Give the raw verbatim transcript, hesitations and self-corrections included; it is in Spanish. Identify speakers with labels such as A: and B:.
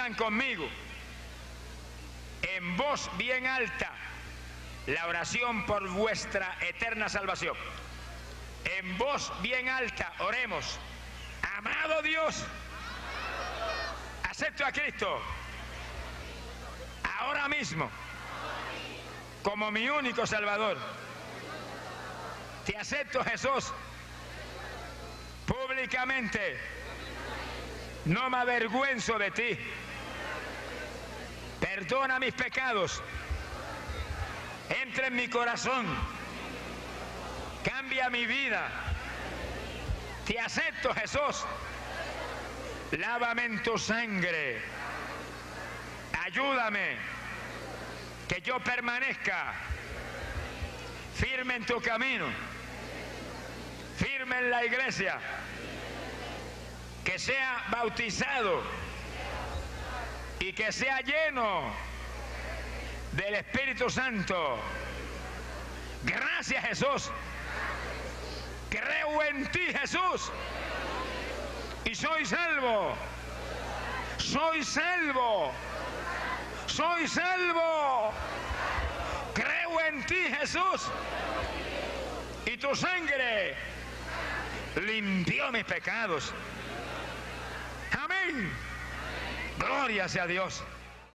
A: digan conmigo, en voz bien alta, la oración por vuestra eterna salvación. En voz bien alta, oremos. Amado Dios, acepto a Cristo ahora mismo como mi único Salvador. Te acepto, Jesús, públicamente. No me avergüenzo de ti. Perdona mis pecados. Entra en mi corazón. Cambia mi vida. Te acepto, Jesús. Lávame en tu sangre. Ayúdame que yo permanezca firme en tu camino, firme en la iglesia, que sea bautizado y que sea lleno del Espíritu Santo. Gracias, Jesús. Creo en ti, Jesús, y soy salvo. Soy salvo. Soy salvo. Creo en ti, Jesús, y tu sangre limpió mis pecados. Amén. Gloria sea a Dios.